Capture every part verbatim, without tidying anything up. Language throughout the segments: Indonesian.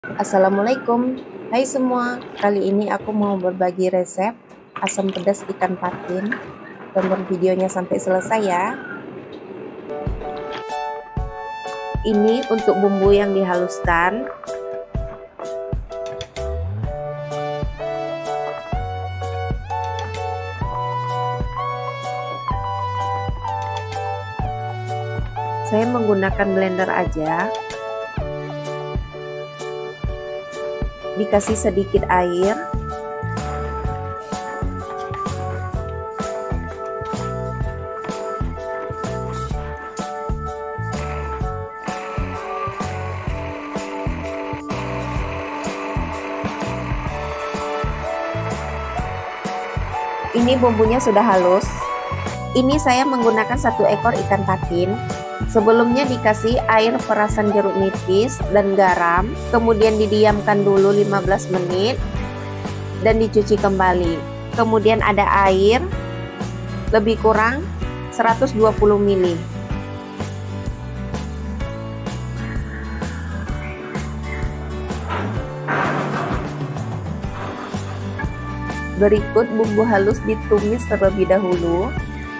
Assalamualaikum, hai semua. Kali ini aku mau berbagi resep asam pedas ikan patin. Tonton videonya sampai selesai ya. Ini untuk bumbu yang dihaluskan. Saya menggunakan blender aja. Dikasih sedikit air. Ini bumbunya sudah halus. Ini saya menggunakan satu ekor ikan patin. Sebelumnya dikasih air perasan jeruk nipis dan garam, kemudian didiamkan dulu lima belas menit dan dicuci kembali. Kemudian ada air lebih kurang seratus dua puluh mililiter. Berikut bumbu halus ditumis terlebih dahulu.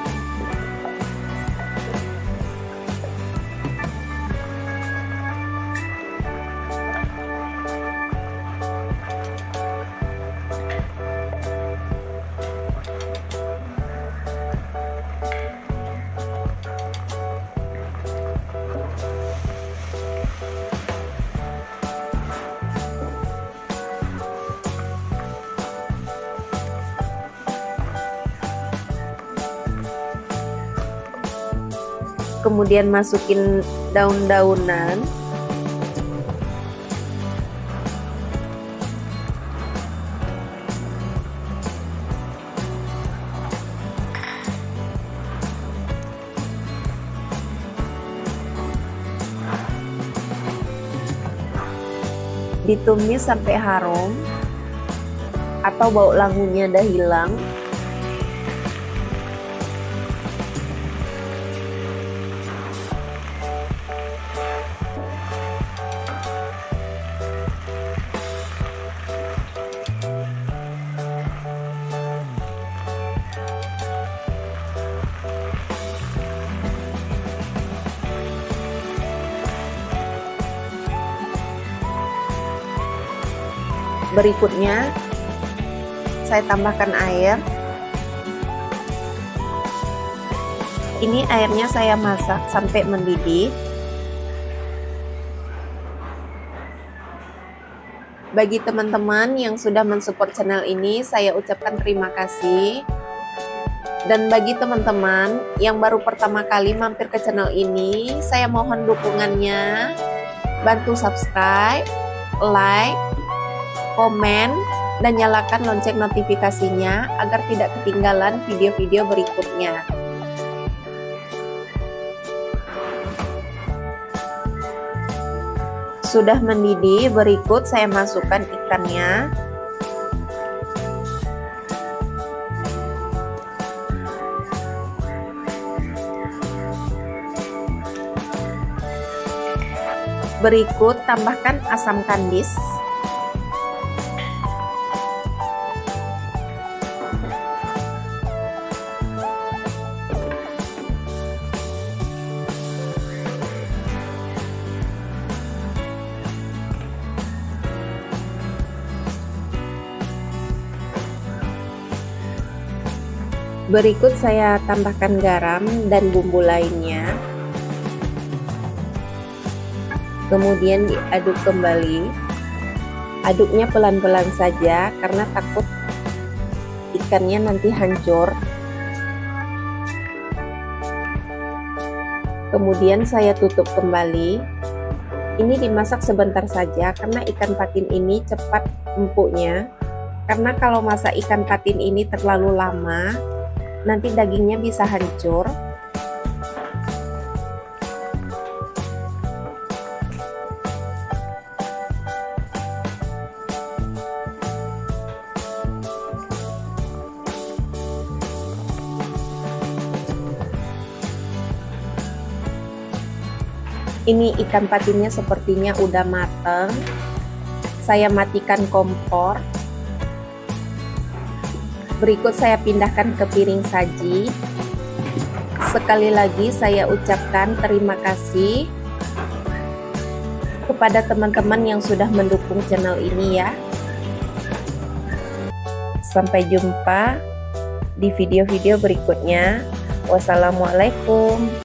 Kemudian masukin daun-daunan. Ditumis sampai harum atau bau langunya udah hilang. Berikutnya saya tambahkan air. Ini airnya saya masak sampai mendidih. Bagi teman-teman yang sudah mensupport channel ini, saya ucapkan terima kasih. Dan bagi teman-teman yang baru pertama kali mampir ke channel ini, saya mohon dukungannya. Bantu subscribe, like, komen, dan nyalakan lonceng notifikasinya agar tidak ketinggalan video-video berikutnya. Sudah mendidih, berikut saya masukkan ikannya. Berikut tambahkan asam kandis. Berikut saya tambahkan garam dan bumbu lainnya. Kemudian diaduk kembali. Aduknya pelan-pelan saja karena takut ikannya nanti hancur. Kemudian saya tutup kembali. Ini dimasak sebentar saja karena ikan patin ini cepat empuknya. Karena kalau masak ikan patin ini terlalu lama, nanti dagingnya bisa hancur. Ini ikan patinnya sepertinya udah mateng. saya matikan kompor. Berikut saya pindahkan ke piring saji. Sekali lagi saya ucapkan terima kasih kepada teman-teman yang sudah mendukung channel ini ya. Sampai jumpa di video-video berikutnya. Wassalamualaikum.